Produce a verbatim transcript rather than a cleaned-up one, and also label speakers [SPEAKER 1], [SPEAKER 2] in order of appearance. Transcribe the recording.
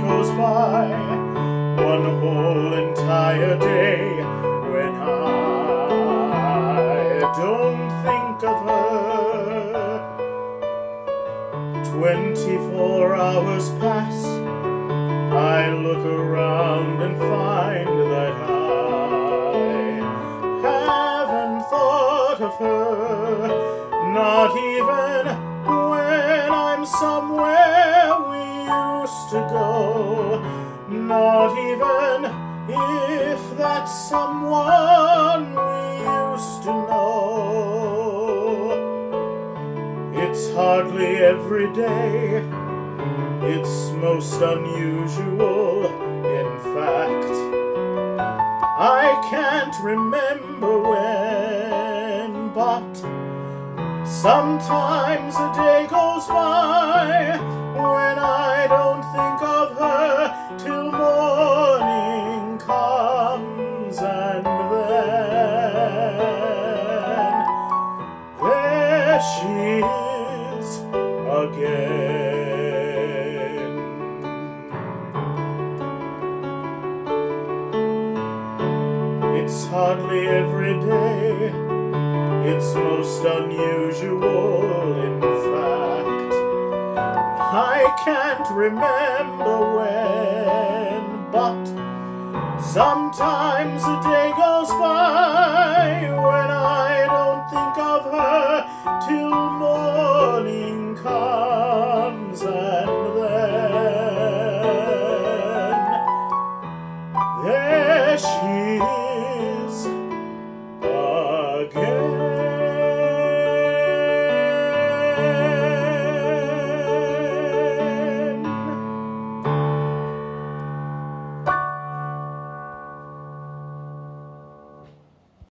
[SPEAKER 1] goes by, one whole entire day, when I don't think of her. Twenty-four hours pass, I look around and find that I haven't thought of her, not even when I'm somewhere we used to go, not even if that's someone we used to know. It's hardly every day, it's most unusual, in fact. I can't remember when, but sometimes a day goes by when I don't think of her till morning comes, and then there she is again. It's hardly every day, it's most unusual, in fact. I can't remember when, but sometimes a day goes by